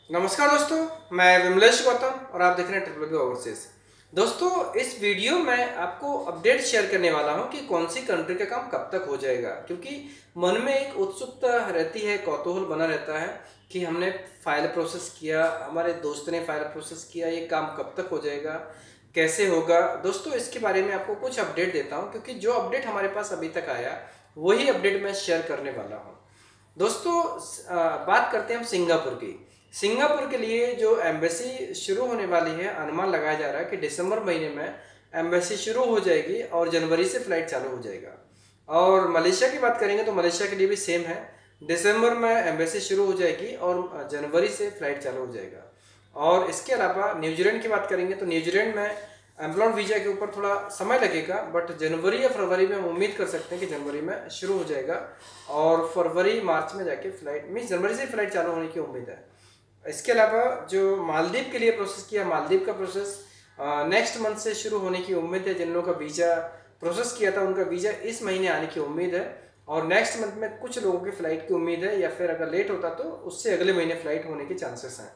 नमस्कार दोस्तों, मैं विमलेश गौतम और आप देख रहे हैं ट्रिपल ओवरसीज। दोस्तों, इस वीडियो में आपको अपडेट शेयर करने वाला हूं कि कौन सी कंट्री का काम कब तक हो जाएगा, क्योंकि मन में एक उत्सुकता रहती है, कौतूहल बना रहता है कि हमने फाइल प्रोसेस किया, हमारे दोस्त ने फाइल प्रोसेस किया, ये काम कब तक हो जाएगा, कैसे होगा। दोस्तों, इसके बारे में आपको कुछ अपडेट देता हूँ, क्योंकि जो अपडेट हमारे पास अभी तक आया वही अपडेट मैं शेयर करने वाला हूँ। दोस्तों, बात करते हैं हम सिंगापुर की। सिंगापुर के लिए जो एम्बेसी शुरू होने वाली है, अनुमान लगाया जा रहा है कि दिसंबर महीने में एम्बेसी शुरू हो जाएगी और जनवरी से फ्लाइट चालू हो जाएगा। और मलेशिया की बात करेंगे तो मलेशिया के लिए भी सेम है, दिसंबर में एम्बेसी शुरू हो जाएगी और जनवरी से फ्लाइट चालू हो जाएगा। और इसके अलावा न्यूजीलैंड की बात करेंगे तो न्यूजीलैंड में एम्प्लॉयड वीज़ा के ऊपर थोड़ा समय लगेगा, बट जनवरी या फरवरी में हम उम्मीद कर सकते हैं कि जनवरी में शुरू हो जाएगा और फरवरी मार्च में जाके फ्लाइट मीन्स जनवरी से फ्लाइट चालू होने की उम्मीद है। इसके अलावा जो मालदीव के लिए प्रोसेस किया, मालदीव का प्रोसेस नेक्स्ट मंथ से शुरू होने की उम्मीद है। जिन लोगों का वीज़ा प्रोसेस किया था उनका वीज़ा इस महीने आने की उम्मीद है और नेक्स्ट मंथ में कुछ लोगों की फ़्लाइट की उम्मीद है, या फिर अगर लेट होता तो उससे अगले महीने फ़्लाइट होने के चांसेस हैं।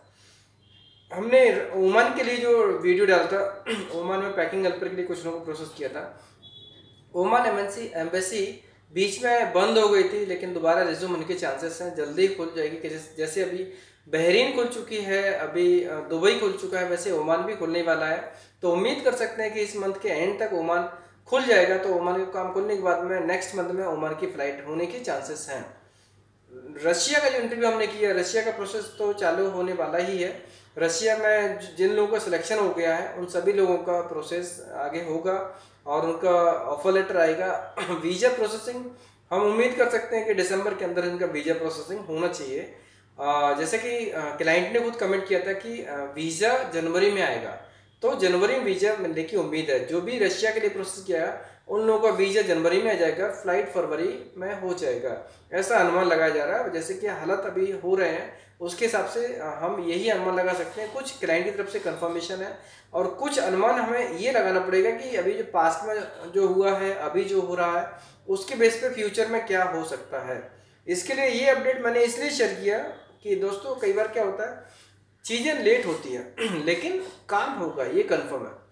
हमने ओमान के लिए जो वीडियो डाला था, ओमान में पैकिंग हेल्पर के लिए कुछ लोगों को प्रोसेस किया था। ओमान एम्बेसी बीच में बंद हो गई थी, लेकिन दोबारा रिज्यूम होने के चांसेस हैं, जल्दी खुल जाएगी। कि जैसे अभी बहरीन खुल चुकी है, अभी दुबई खुल चुका है, वैसे ओमान भी खुलने वाला है। तो उम्मीद कर सकते हैं कि इस मंथ के एंड तक ओमान खुल जाएगा। तो ओमान का काम खुलने के बाद में नेक्स्ट मंथ में ओमान की फ़्लाइट होने के चांसेस हैं। रशिया का जो इंटरव्यू हमने किया, रशिया का प्रोसेस तो चालू होने वाला ही है। रशिया में जिन लोगों का सिलेक्शन हो गया है उन सभी लोगों का प्रोसेस आगे होगा और उनका ऑफर लेटर आएगा। वीज़ा प्रोसेसिंग हम उम्मीद कर सकते हैं कि दिसंबर के अंदर इनका वीज़ा प्रोसेसिंग होना चाहिए। जैसे कि क्लाइंट ने खुद कमेंट किया था कि वीज़ा जनवरी में आएगा, तो जनवरी में वीज़ा मिलने की उम्मीद है। जो भी रशिया के लिए प्रोसेस किया है उन लोगों का वीज़ा जनवरी में आ जाएगा, फ्लाइट फरवरी में हो जाएगा, ऐसा अनुमान लगाया जा रहा है। जैसे कि हालात अभी हो रहे हैं उसके हिसाब से हम यही अनुमान लगा सकते हैं। कुछ क्लाइंट की तरफ से कंफर्मेशन है और कुछ अनुमान हमें ये लगाना पड़ेगा कि अभी जो पास्ट में जो हुआ है, अभी जो हो रहा है, उसके बेस पे फ्यूचर में क्या हो सकता है। इसके लिए ये अपडेट मैंने इसलिए शेयर किया कि दोस्तों, कई बार क्या होता है, चीज़ें लेट होती हैं लेकिन काम होगा, ये कन्फर्म है।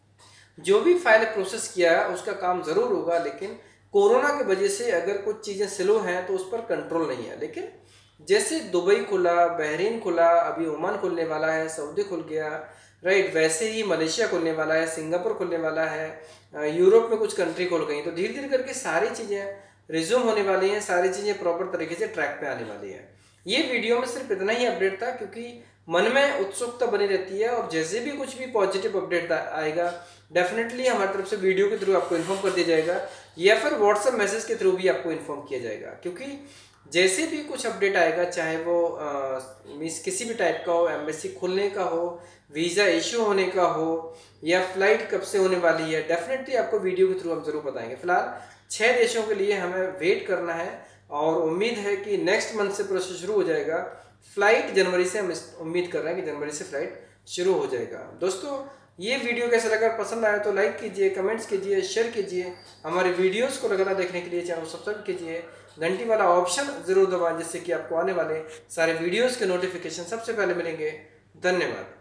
जो भी फाइल प्रोसेस किया है उसका काम ज़रूर होगा, लेकिन कोरोना की वजह से अगर कुछ चीज़ें स्लो हैं तो उस पर कंट्रोल नहीं है। लेकिन जैसे दुबई खुला, बहरीन खुला, अभी ओमान खुलने वाला है, सऊदी खुल गया, राइट, वैसे ही मलेशिया खुलने वाला है, सिंगापुर खुलने वाला है, यूरोप में कुछ कंट्री खुल गई। तो धीरे धीरे करके सारी चीज़ें रिज्यूम होने वाली हैं, सारी चीज़ें प्रॉपर तरीके से ट्रैक पे आने वाली है। ये वीडियो में सिर्फ इतना ही अपडेट था, क्योंकि मन में उत्सुकता बनी रहती है और जैसे भी कुछ भी पॉजिटिव अपडेट आएगा डेफिनेटली हमारी तरफ से वीडियो के थ्रू आपको इन्फॉर्म कर दिया जाएगा, या फिर व्हाट्सएप मैसेज के थ्रू भी आपको इन्फॉर्म किया जाएगा। क्योंकि जैसे भी कुछ अपडेट आएगा, चाहे वो मीन्स किसी भी टाइप का हो, एम्बेसी खुलने का हो, वीज़ा इशू होने का हो, या फ्लाइट कब से होने वाली है, डेफिनेटली आपको वीडियो के थ्रू हम जरूर बताएंगे। फिलहाल 6 देशों के लिए हमें वेट करना है और उम्मीद है कि नेक्स्ट मंथ से प्रोसेस शुरू हो जाएगा। फ्लाइट जनवरी से हम उम्मीद कर रहे हैं कि जनवरी से फ्लाइट शुरू हो जाएगा। दोस्तों, ये वीडियो कैसा लगा, पसंद आया तो लाइक कीजिए, कमेंट्स कीजिए, शेयर कीजिए। हमारे वीडियोस को लगातार देखने के लिए चैनल को सब्सक्राइब कीजिए, घंटी वाला ऑप्शन जरूर दबाएं, जिससे कि आपको आने वाले सारे वीडियोस के नोटिफिकेशन सबसे पहले मिलेंगे। धन्यवाद।